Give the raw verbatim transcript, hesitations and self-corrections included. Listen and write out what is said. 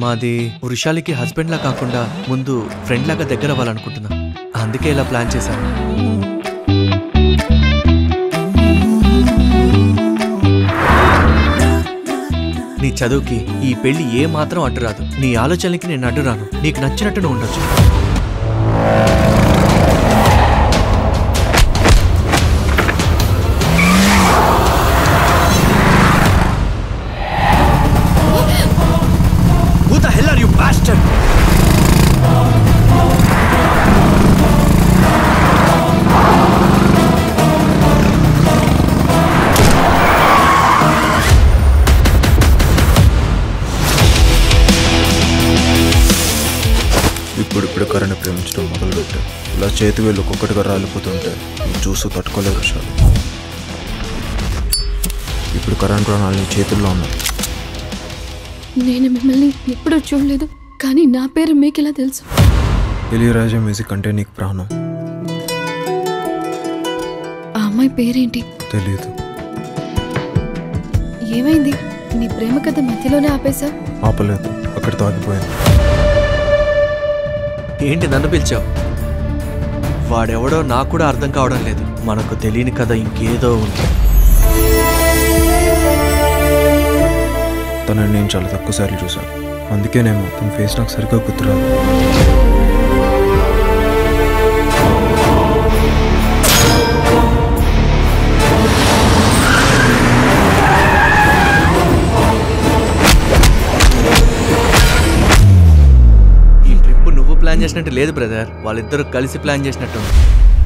మాది వృషాలికి హస్బెండ్ లా కాకుండా ముందు ఫ్రెండ్ లాగా దగ్గర అవ్వాలనుకుంటున్నా. అందుకే ఇలా ప్లాన్ చేశాను. నీ చదువుకి ఈ పెళ్లి ఏ మాత్రం అడ్డురాదు. నీ ఆలోచనలకి నేను అడ్డురాను. నీకు నచ్చినట్టు నువ్వు ఉండొచ్చు. Who the hell are you, bastard? ఇప్పుడిప్పుడు కరణ్ ప్రేమించడం మొదలుపెట్టారు. ఇలా చేతి వేళ్ళు ఒక్కొక్కటిగా రాలిపోతుంటే చూసు తట్టుకోలేరు విషయాలు. ఇప్పుడు కరణ్ ప్రాణాలు నీ చేతుల్లో ఉన్నాయి. నేను మిమ్మల్ని ఎప్పుడూ చూడలేదు, కానీ నా పేరు మీకు ఎలా తెలుసు? ఇళయరాజా మ్యూజిక్ అంటే నీకు ప్రాణం. ఆ అమ్మాయి పేరేంటి? తెలియదు. ఏమైంది? నీ ప్రేమ కథ మధ్యలోనే ఆపేశా? ఆపలేదు, అక్కడితో ఆగిపోయింది. ఏంటి నన్ను పిలిచావు? వాడెవడో నాకు కూడా అర్థం కావడం లేదు. మనకు తెలియని కథ ఇంకేదో ఉంది. తనని నేను చాలా తక్కువ సార్లు చూశాను. అందుకేనేమో తన ఫేస్ నాకు సరిగ్గా గుర్తురాదు. ఈ ట్రిప్ నువ్వు ప్లాన్ చేసినట్టు లేదు బ్రదర్. వాళ్ళిద్దరూ కలిసి ప్లాన్ చేసినట్టు.